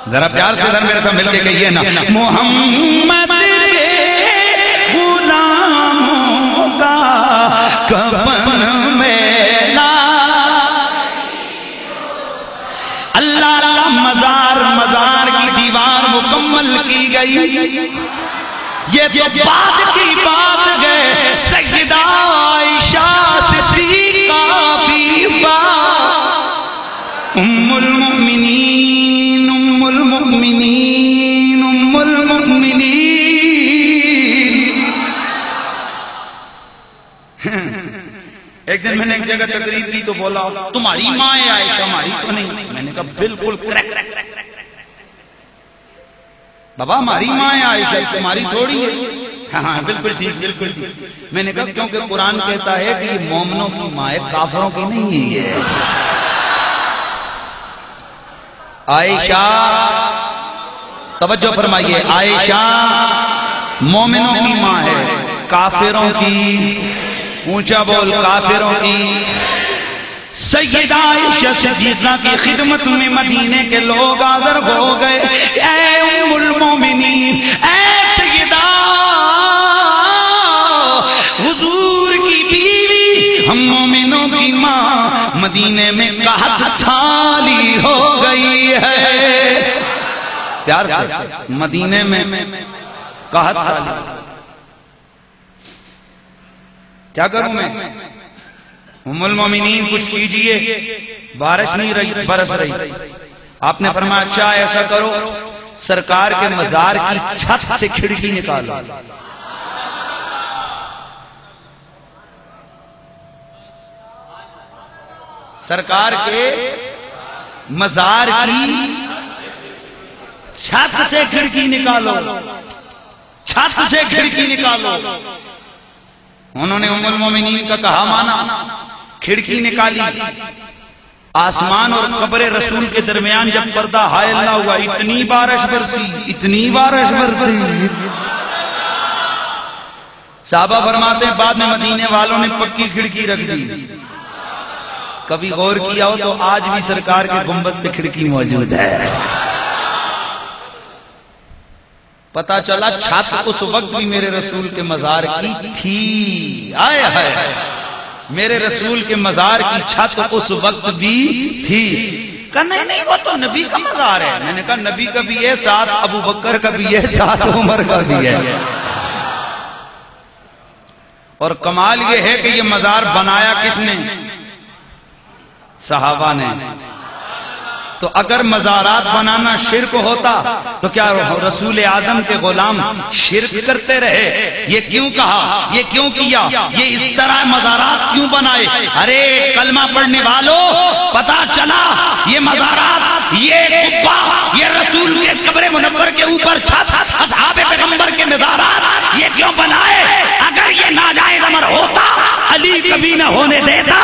ذرا پیار سے ادھر میرے ساتھ مل کے کہیے نا، محمد غلاموں کا کفن میلا، اللہ اللہ مزار کی دیوار مکمل کی گئی، یہ تو بعد کی بات ہے، سیدہ عائشہ صدیقہ بیوہ ام المؤمنین ام المؤمنین ام المؤمنین۔ ایک دن میں نے ایک جگہ تقریر کی تو بولا تمہاری ماں ہے عائشہ، ہماری تو نہیں۔ میں نے کہا بالکل کریکٹ بابا، ہماری ماں ہے عائشہ، تمہاری تھوڑی ہے۔ ہاں بالکل ٹھیک بالکل ٹھیک۔ میں نے کہا کیونکہ قرآن کہتا ہے کہ یہ مومنوں کی ماں ہے، کافروں کی نہیں ہے۔ عائشہ توجہ فرمائیے، عائشہ مومنوں کی ماں ہے، کافروں کی، اونچا بول، کافروں کی۔ سیدہ عائشہ صدیقہ کی خدمت میں مدینے کے لوگ حاضر ہو گئے۔ اے ام المومنین، اے سیدہ حضور کی بیوی، ہم مومنوں کی ماں مدینے میں قحط سالی ہو گئی ہے۔ پیار سے، مدینے میں قحط سالی۔ کیا کروں میں؟ ام المومنین کچھ کیجئے، بارش نہیں رہی، برس رہی۔ آپ نے فرمایا اچھا ایسا کرو، سرکار کے مزار کی چھت سے کھڑکی نکالو۔ سرکار کے مزار کی چھت سے کھڑکی نکالو، چھت سے کھڑکی نکالو۔ انہوں نے ام المومنین کا کہا مانا، کھڑکی نکالی۔ آسمان اور قبر رسول کے درمیان جب پردہ ہائے اللہ ہوا، اتنی بارش برسی، اتنی بارش برسی۔ صحابہ فرماتے ہیں بعد میں مدینے والوں نے پکی کھڑکی رکھ دی۔ کبھی غور کیا ہو تو آج بھی سرکار کے گنبد پہ کھڑکی موجود ہے۔ پتا چلا چھت اس وقت بھی میرے رسول کے مزار کی تھی۔ آئے ہائے، میرے رسول کے مزار کی چھت اس وقت بھی تھی۔ کہا نہیں وہ تو نبی کا مزار ہے۔ میں نے کہا نبی کا بھی ہے ساتھ، ابو بکر کا بھی ہے ساتھ، عمر کا بھی ہے۔ اور کمال یہ ہے کہ یہ مزار بنایا کس نے؟ صحابہ نے۔ تو اگر مزارات بنانا شرک ہوتا تو کیا رسول اعظم کے غلام شرک کرتے رہے؟ یہ کیوں کہا، یہ کیوں کیا، یہ اس طرح مزارات کیوں بنائے؟ ارے کلمہ پڑھنے والوں، پتا چلا یہ مزارات، یہ قبہ، یہ رسول کے قبر منور کے اوپر چھت، اصحاب پیغمبر کے مزارات یہ کیوں بنائے؟ اگر یہ ناجائز امر ہوتا علی کبھی نہ ہونے دیتا،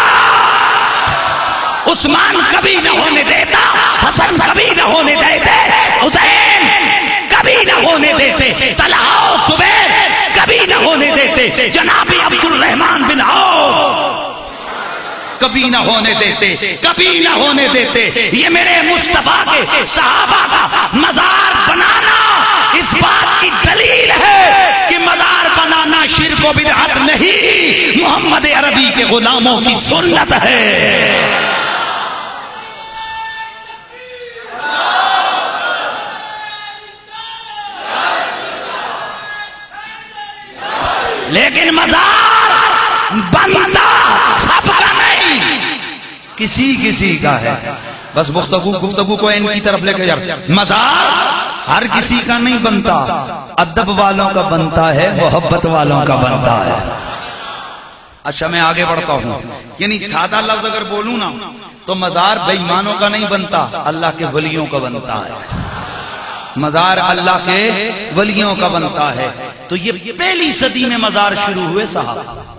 عثمان کبھی نہ ہونے دیتا، حسن کبھی نہ ہونے دیتے، حسین کبھی نہ ہونے دیتے، طلحہ و زبیر کبھی نہ ہونے دیتے، جناب عبد الرحمن بن عوف کبھی نہ ہونے دیتے، کبھی نہ ہونے دیتے۔ یہ میرے مصطفیٰ کے صحابہ کا مزار بنانا اس بات کی دلیل ہے کہ مزار بنانا شرک و بدعت نہیں، محمد عربی کے غلاموں کی سنت ہے۔ لیکن مزار بندہ سب کا نہیں، کسی کا ہے۔ بس گفتگو کو ان کی طرف لے کے جا۔ مزار ہر کسی کا نہیں بنتا، ادب والوں کا بنتا ہے، محبت والوں کا بنتا ہے۔ اچھا میں آگے بڑھتا ہوں، یعنی سادہ لفظ اگر بولوں نا تو مزار بے ایمانوں کا نہیں بنتا، اللہ کے ولیوں کا بنتا ہے۔ مزار اللہ کے ولیوں کا بنتا ہے۔ تو یہ پہلی صدی میں مزار شروع ہوئے صحابہ۔